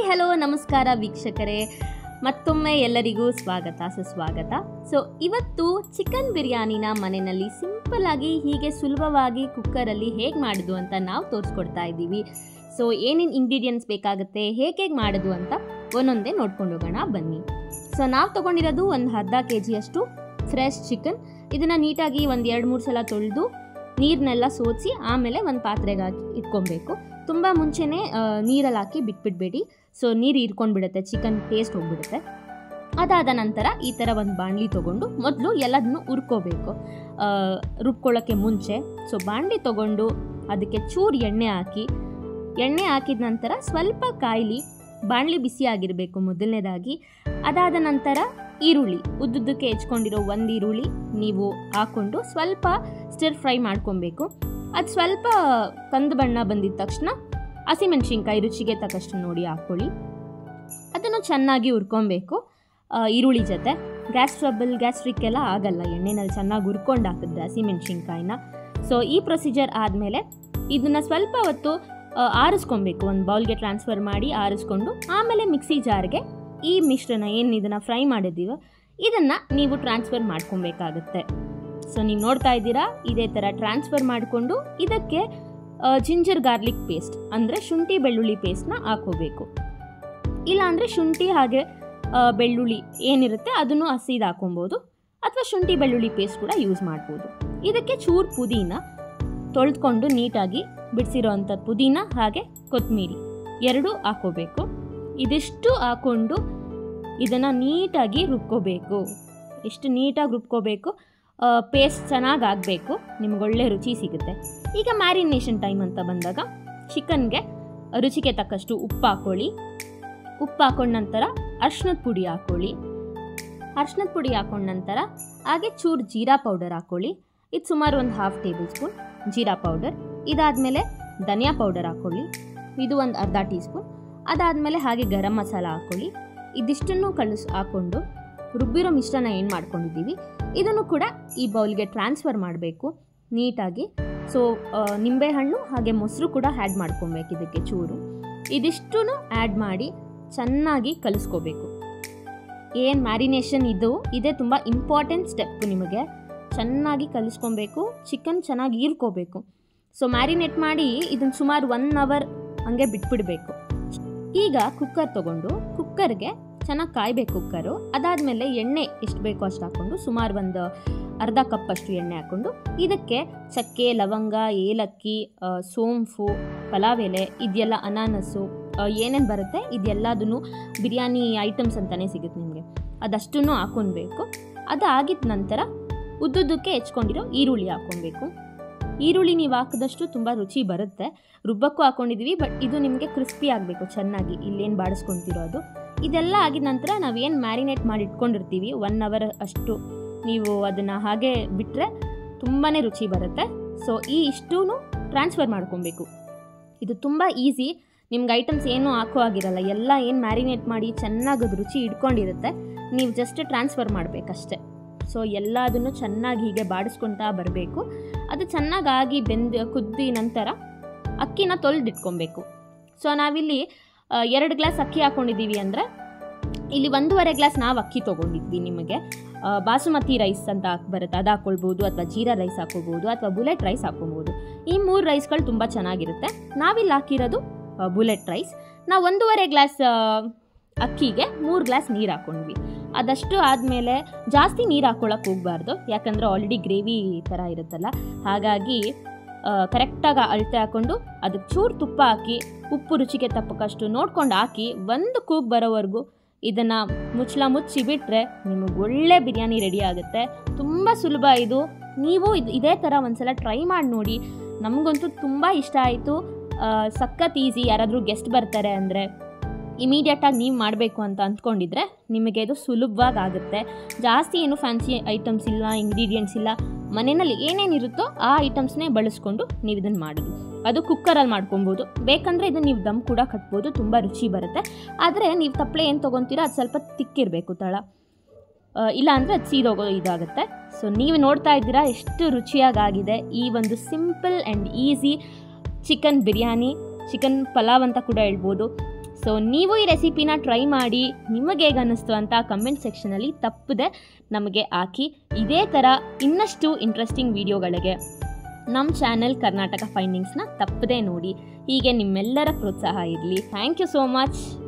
Hello ನಮಸ್ಕಾರ ವೀಕ್ಷಕರೇ, ಮತ್ತೊಮ್ಮೆ ಎಲ್ಲರಿಗೂ ಸ್ವಾಗತ ಸುಸ್ವಾಗತ. ಸೊ ಇವತ್ತು ಚಿಕನ್ ಬಿರಿಯಾನಿನ ಮನೆಯಲ್ಲಿ ಸಿಂಪಲ್ ಆಗಿ ಹೀಗೆ ಸುಲಭವಾಗಿ ಕುಕ್ಕರಲ್ಲಿ ಹೇಗೆ ಮಾಡೋದು ಅಂತ ನಾವು ತೋರಿಸ್ಕೊಡ್ತಾ ಇದ್ದೀವಿ. ಸೊ ಏನೇನು ಇಂಗ್ರೀಡಿಯೆಂಟ್ಸ್ ಬೇಕಾಗುತ್ತೆ, ಹೇಗೆ ಮಾಡೋದು ಅಂತ ಒಂದೊಂದೇ ನೋಡ್ಕೊಂಡು ಹೋಗೋಣ ಬನ್ನಿ. ಸೊ ನಾವು ತೊಗೊಂಡಿರೋದು ಒಂದು ಅರ್ಧ kg ಫ್ರೆಶ್ ಚಿಕನ್. ಇದನ್ನು ನೀಟಾಗಿ ಒಂದು 2-3 ಸಲ ತೊಳೆದು ನೀರನ್ನೆಲ್ಲ ಸೋಸಿ ಆಮೇಲೆ ಒಂದು ಪಾತ್ರೆಗೆ ಹಾಕಿ ಇಟ್ಕೊಬೇಕು. ತುಂಬ ಮುಂಚೆನೇ ನೀರಲ್ಲಿ ಹಾಕಿ ಬಿಟ್ಬಿಡಬೇಡಿ. ಸೊ ನೀರು ಹೀರ್ಕೊಂಡ್ಬಿಡುತ್ತೆ, ಚಿಕನ್ ಟೇಸ್ಟ್ ಹೋಗ್ಬಿಡುತ್ತೆ. ಅದಾದ ನಂತರ ಈ ಥರ ಒಂದು ಬಾಣಲಿ ತೊಗೊಂಡು ಮೊದಲು ಎಲ್ಲದನ್ನು ಹುರ್ಕೋಬೇಕು ರುಬ್ಕೊಳ್ಳೋಕ್ಕೆ ಮುಂಚೆ. ಸೊ ಬಾಣಲಿ ತೊಗೊಂಡು ಅದಕ್ಕೆ ಚೂರು ಎಣ್ಣೆ ಹಾಕಿದ ನಂತರ ಸ್ವಲ್ಪ ಕಾಯಿಲಿ, ಬಾಣಲಿ ಬಿಸಿ ಆಗಿರಬೇಕು ಮೊದಲನೇದಾಗಿ. ಅದಾದ ನಂತರ ಈರುಳ್ಳಿ ಉದ್ದುದ್ದಕ್ಕೆ ಹೆಚ್ಕೊಂಡಿರೋ ಒಂದು ಈರುಳ್ಳಿ ನೀವು ಹಾಕ್ಕೊಂಡು ಸ್ವಲ್ಪ ಸ್ಟಿರ್ ಫ್ರೈ ಮಾಡ್ಕೊಬೇಕು. ಅದು ಸ್ವಲ್ಪ ಕಂದು ಬಣ್ಣ ಬಂದಿದ ತಕ್ಷಣ ಹಸಿಮೆಣಸಿನ್ಕಾಯಿ ರುಚಿಗೆ ತಕ್ಕಷ್ಟು ನೋಡಿ ಹಾಕ್ಕೊಳ್ಳಿ. ಅದನ್ನು ಚೆನ್ನಾಗಿ ಹುರ್ಕೊಬೇಕು ಈರುಳ್ಳಿ ಜೊತೆ. ಗ್ಯಾಸ್ಟ್ರಿಕ್ ಎಲ್ಲ ಆಗಲ್ಲ, ಎಣ್ಣೆನಲ್ಲಿ ಚೆನ್ನಾಗಿ ಹುರ್ಕೊಂಡು ಹಾಕಿದ್ರೆ ಹಸಿಮೆಣಸಿನ್ಕಾಯಿನ. ಸೊ ಈ ಪ್ರೊಸೀಜರ್ ಆದಮೇಲೆ ಇದನ್ನು ಸ್ವಲ್ಪ ಹೊತ್ತು ಆರಿಸ್ಕೊಬೇಕು, ಒಂದು ಬೌಲ್ಗೆ ಟ್ರಾನ್ಸ್ಫರ್ ಮಾಡಿ ಆರಿಸ್ಕೊಂಡು ಆಮೇಲೆ ಮಿಕ್ಸಿ ಜಾರ್ಗೆ ಈ ಮಿಶ್ರಣ ಏನು ಇದನ್ನು ಫ್ರೈ ಮಾಡಿದ್ದೀವೋ ಇದನ್ನು ನೀವು ಟ್ರಾನ್ಸ್ಫರ್ ಮಾಡ್ಕೊಬೇಕಾಗತ್ತೆ. ಸೊ ನೀವು ನೋಡ್ತಾ ಇದ್ದೀರಾ, ಇದೇ ಥರ ಟ್ರಾನ್ಸ್ಫರ್ ಮಾಡಿಕೊಂಡು ಇದಕ್ಕೆ ಜಿಂಜರ್ ಗಾರ್ಲಿಕ್ ಪೇಸ್ಟ್ ಅಂದರೆ ಶುಂಠಿ ಬೆಳ್ಳುಳ್ಳಿ ಪೇಸ್ಟ್ನ ಹಾಕೋಬೇಕು. ಇಲ್ಲಾಂದರೆ ಶುಂಠಿ ಹಾಗೆ ಬೆಳ್ಳುಳ್ಳಿ ಏನಿರುತ್ತೆ ಅದನ್ನು ಹಸಿದು ಹಾಕೊಬೋದು, ಅಥವಾ ಶುಂಠಿ ಬೆಳ್ಳುಳ್ಳಿ ಪೇಸ್ಟ್ ಕೂಡ ಯೂಸ್ ಮಾಡ್ಬೋದು. ಇದಕ್ಕೆ ಚೂರು ಪುದೀನ ತೊಳೆದುಕೊಂಡು ನೀಟಾಗಿ ಬಿಡಿಸಿರೋ ಅಂಥ ಪುದೀನ ಹಾಗೆ ಕೊತ್ತಂಬರಿ ಎರಡೂ ಹಾಕೋಬೇಕು. ಇದಿಷ್ಟು ಹಾಕ್ಕೊಂಡು ಇದನ್ನು ನೀಟಾಗಿ ರುಬ್ಕೋಬೇಕು. ಎಷ್ಟು ನೀಟಾಗಿ ರುಬ್ಕೋಬೇಕು, ಪೇಸ್ಟ್ ಚೆನ್ನಾಗಿ ಆಗಬೇಕು, ನಿಮ್ಗೆ ಒಳ್ಳೆ ರುಚಿ ಸಿಗುತ್ತೆ. ಈಗ ಮ್ಯಾರಿನೇಷನ್ ಟೈಮ್ ಅಂತ ಬಂದಾಗ ಚಿಕನ್ಗೆ ರುಚಿಗೆ ತಕ್ಕಷ್ಟು ಉಪ್ಪು ಹಾಕ್ಕೊಳ್ಳಿ. ಉಪ್ಪು ಹಾಕೊಂಡ ನಂತರ ಅರ್ಶಿನದ ಪುಡಿ ಹಾಕೊಂಡ ನಂತರ ಹಾಗೆ ಚೂರು ಜೀರಾ ಪೌಡರ್ ಹಾಕ್ಕೊಳ್ಳಿ. ಇದು ಸುಮಾರು ಒಂದು 1/2 ಟೇಬಲ್ ಸ್ಪೂನ್ ಜೀರಾ ಪೌಡರ್. ಇದಾದಮೇಲೆ ಧನಿಯಾ ಪೌಡರ್ ಹಾಕ್ಕೊಳ್ಳಿ, ಇದು ಒಂದು ಅರ್ಧ ಟೀ ಸ್ಪೂನ್. ಅದಾದಮೇಲೆ ಹಾಗೆ ಗರಂ ಮಸಾಲ ಹಾಕ್ಕೊಳ್ಳಿ. ಇದಿಷ್ಟನ್ನು ಹಾಕ್ಕೊಂಡು ರುಬ್ಬಿರೋ ಮಿಶ್ರಣ ಏನು ಮಾಡ್ಕೊಂಡಿದ್ದೀವಿ ಇದನ್ನು ಕೂಡ ಈ ಬೌಲ್ಗೆ ಟ್ರಾನ್ಸ್ಫರ್ ಮಾಡಬೇಕು ನೀಟಾಗಿ. ಸೊ ನಿಂಬೆಹಣ್ಣು ಹಾಗೆ ಮೊಸರು ಕೂಡ ಆ್ಯಡ್ ಮಾಡ್ಕೊಬೇಕು ಇದಕ್ಕೆ ಚೂರು. ಇದಿಷ್ಟೂ ಆ್ಯಡ್ ಮಾಡಿ ಚೆನ್ನಾಗಿ ಕಲಿಸ್ಕೋಬೇಕು. ಏನು ಮ್ಯಾರಿನೇಷನ್ ಇದೇ ತುಂಬ ಇಂಪಾರ್ಟೆಂಟ್ ಸ್ಟೆಪ್ಪು. ನಿಮಗೆ ಚೆನ್ನಾಗಿ ಕಲಿಸ್ಕೊಬೇಕು, ಚಿಕನ್ ಚೆನ್ನಾಗಿ ಹೀರ್ಕೋಬೇಕು. ಸೊ ಮ್ಯಾರಿನೇಟ್ ಮಾಡಿ ಇದನ್ನು ಸುಮಾರು 1 ಅವರ್ ಹಂಗೆ ಬಿಟ್ಬಿಡಬೇಕು. ಈಗ ಕುಕ್ಕರ್ ತೊಗೊಂಡು ಕುಕ್ಕರ್ಗೆ ಚೆನ್ನಾಗಿ ಕಾಯಬೇಕು ಕುಕ್ಕರು. ಅದಾದಮೇಲೆ ಎಣ್ಣೆ ಎಷ್ಟು ಬೇಕೋ ಅಷ್ಟು ಹಾಕ್ಕೊಂಡು ಸುಮಾರು ಒಂದು ಅರ್ಧ ಕಪ್ಪಷ್ಟು ಎಣ್ಣೆ ಹಾಕ್ಕೊಂಡು ಇದಕ್ಕೆ ಚಕ್ಕೆ, ಲವಂಗ, ಏಲಕ್ಕಿ, ಸೋಂಪು, ಪಲಾವ್ ಎಲೆ, ಇದೆಲ್ಲ ಅನಾನಸ್ಸು ಏನೇನು ಬರುತ್ತೆ ಇದೆಲ್ಲದನ್ನು ಬಿರಿಯಾನಿ ಐಟಮ್ಸ್ ಅಂತಲೇ ಸಿಗುತ್ತೆ ನಿಮಗೆ, ಅದಷ್ಟನ್ನು ಹಾಕ್ಕೊಳ್ಬೇಕು. ಅದು ಆಗಿದ ನಂತರ ಉದ್ದುದ್ದಕ್ಕೆ ಹೆಚ್ಕೊಂಡಿರೋ ಈರುಳ್ಳಿ ಹಾಕ್ಕೊಬೇಕು. ಈರುಳ್ಳಿ ನೀವು ಹಾಕಿದಷ್ಟು ತುಂಬ ರುಚಿ ಬರುತ್ತೆ. ರುಬ್ಬಕ್ಕೂ ಹಾಕ್ಕೊಂಡಿದ್ದೀವಿ, ಬಟ್ ಇದು ನಿಮಗೆ ಕ್ರಿಸ್ಪಿ ಆಗಬೇಕು ಚೆನ್ನಾಗಿ, ಇಲ್ಲೇನು ಬಾಡಿಸ್ಕೊತಿರೋದು. ಇದೆಲ್ಲ ಆಗಿದ ನಂತರ ನಾವೇನು ಮ್ಯಾರಿನೇಟ್ ಮಾಡಿ ಇಟ್ಕೊಂಡಿರ್ತೀವಿ 1 ಅವರ್ ಅಷ್ಟು, ನೀವು ಅದನ್ನು ಹಾಗೆ ಬಿಟ್ಟರೆ ತುಂಬಾ ರುಚಿ ಬರುತ್ತೆ. ಸೊ ಇಷ್ಟೂ ಟ್ರಾನ್ಸ್ಫರ್ ಮಾಡ್ಕೊಬೇಕು. ಇದು ತುಂಬ ಈಸಿ, ನಿಮ್ಗೆ ಐಟಮ್ಸ್ ಏನೂ ಹಾಕೋ ಆಗಿರಲ್ಲ. ಎಲ್ಲ ಏನು ಮ್ಯಾರಿನೇಟ್ ಮಾಡಿ ಚೆನ್ನಾಗಿ ಅದು ರುಚಿ ಇಟ್ಕೊಂಡಿರುತ್ತೆ, ನೀವು ಜಸ್ಟ್ ಟ್ರಾನ್ಸ್ಫರ್ ಮಾಡಬೇಕಷ್ಟೆ. ಸೊ ಎಲ್ಲದನ್ನು ಚೆನ್ನಾಗಿ ಹೀಗೆ ಬಾಡಿಸ್ಕೊತಾ ಬರಬೇಕು. ಅದು ಚೆನ್ನಾಗಿ ಕುದ್ದಿ ನಂತರ ಅಕ್ಕಿನ ತೊಳೆದಿಟ್ಕೊಬೇಕು. ಸೊ ನಾವಿಲ್ಲಿ 2 ಗ್ಲಾಸ್ ಅಕ್ಕಿ ಹಾಕ್ಕೊಂಡಿದ್ದೀವಿ ಅಂದರೆ ಇಲ್ಲಿ 1.5 ಗ್ಲಾಸ್ ನಾವು ಅಕ್ಕಿ ತೊಗೊಂಡಿದ್ವಿ. ನಿಮಗೆ ಬಾಸುಮತಿ ರೈಸ್ ಅಂತ ಬರುತ್ತೆ, ಅದು ಹಾಕ್ಕೊಳ್ಬೋದು, ಅಥವಾ ಜೀರಾ ರೈಸ್ ಹಾಕ್ಕೊಬೋದು, ಅಥವಾ ಬುಲೆಟ್ ರೈಸ್ ಹಾಕ್ಕೊಬೋದು. ಈ 3 ರೈಸ್ಗಳು ತುಂಬ ಚೆನ್ನಾಗಿರುತ್ತೆ. ನಾವಿಲ್ಲಿ ಹಾಕಿರೋದು ಬುಲೆಟ್ ರೈಸ್. ನಾವು 1.5 ಗ್ಲಾಸ್ ಅಕ್ಕಿಗೆ 3 ಗ್ಲಾಸ್ ನೀರು ಹಾಕ್ಕೊಂಡ್ವಿ. ಅದಷ್ಟು ಆದಮೇಲೆ ಜಾಸ್ತಿ ನೀರು ಹಾಕ್ಕೊಳ್ಳೋಕೆ ಹೋಗಬಾರ್ದು, ಯಾಕಂದರೆ ಆಲ್ರೆಡಿ ಗ್ರೇವಿ ಥರ ಇರುತ್ತಲ್ಲ. ಹಾಗಾಗಿ ಕರೆಕ್ಟಾಗಿ ಅಳತೆ ಹಾಕ್ಕೊಂಡು ಅದಕ್ಕೆ ಚೂರು ತುಪ್ಪ ಹಾಕಿ ಉಪ್ಪು ರುಚಿಗೆ ತಪ್ಪಕಷ್ಟು ನೋಡ್ಕೊಂಡು ಹಾಕಿ 1 ಕೂಗು ಬರೋವರೆಗೂ ಇದನ್ನು ಮುಚ್ಚಿ ಬಿಟ್ಟರೆ ನಿಮಗೆ ಒಳ್ಳೆ ಬಿರಿಯಾನಿ ರೆಡಿ ಆಗುತ್ತೆ. ತುಂಬ ಸುಲಭ ಇದು. ನೀವು ಇದೇ ಥರ ಒಂದ್ಸಲ ಟ್ರೈ ಮಾಡಿ ನೋಡಿ. ನಮಗಂತೂ ತುಂಬ ಇಷ್ಟ ಆಯಿತು. ಸಖತ್ ಈಸಿ. ಯಾರಾದರೂ ಗೆಸ್ಟ್ ಬರ್ತಾರೆ ಅಂದರೆ ಇಮಿಡಿಯೇಟಾಗಿ ನೀವು ಮಾಡಬೇಕು ಅಂತ ಅಂದ್ಕೊಂಡಿದ್ರೆ ನಿಮಗೆ ಇದು ಸುಲಭವಾಗಿ ಆಗುತ್ತೆ. ಜಾಸ್ತಿ ಏನು ಫ್ಯಾನ್ಸಿ ಐಟಮ್ಸ್ ಇಲ್ಲ, ಇಂಗ್ರೀಡಿಯೆಂಟ್ಸ್ ಇಲ್ಲ, ಮನೆಯಲ್ಲಿ ಏನೇನಿರುತ್ತೋ ಆ ಐಟಮ್ಸ್ನೇ ಬಳಸ್ಕೊಂಡು ನೀವು ಇದನ್ನು ಮಾಡೋದು. ಅದು ಕುಕ್ಕರಲ್ಲಿ ಮಾಡ್ಕೊಬೋದು, ಬೇಕಂದರೆ ಇದನ್ನು ನೀವು ದಮ್ ಕೂಡ ಕಟ್ಬೋದು, ತುಂಬ ರುಚಿ ಬರುತ್ತೆ. ಆದರೆ ನೀವು ತಪ್ಪಲೆ ಏನು ತೊಗೊತೀರೋ ಅದು ಸ್ವಲ್ಪ ತಿಕ್ಕಿರಬೇಕು ತಳ, ಇಲ್ಲ ಅಂದರೆ ಅದು ಸೀದೋಗೋ ಇದಾಗುತ್ತೆ. ಸೊ ನೀವು ನೋಡ್ತಾ ಇದ್ದೀರಾ ಎಷ್ಟು ರುಚಿಯಾಗಿದೆ ಈ ಒಂದು simple and easy chicken biryani, chicken pulao ಅಂತ ಕೂಡ ಹೇಳ್ಬೋದು. ಸೊ ನೀವು ಈ ರೆಸಿಪಿನ ಟ್ರೈ ಮಾಡಿ ನಿಮಗೆ ಹೇಗೆ ಅನ್ನಿಸ್ತು ಅಂತ ಕಮೆಂಟ್ ಸೆಕ್ಷನಲ್ಲಿ ತಪ್ಪದೆ ನಮಗೆ ಹಾಕಿ. ಇದೇ ಥರ ಇನ್ನಷ್ಟು ಇಂಟ್ರೆಸ್ಟಿಂಗ್ ವಿಡಿಯೋಗಳಿಗೆ ನಮ್ಮ ಚಾನೆಲ್ ಕರ್ನಾಟಕ ಫೈಂಡಿಂಗ್ಸ್ನ ತಪ್ಪದೇ ನೋಡಿ. ಹೀಗೆ ನಿಮ್ಮೆಲ್ಲರ ಪ್ರೋತ್ಸಾಹ ಇರಲಿ. Thank you so much.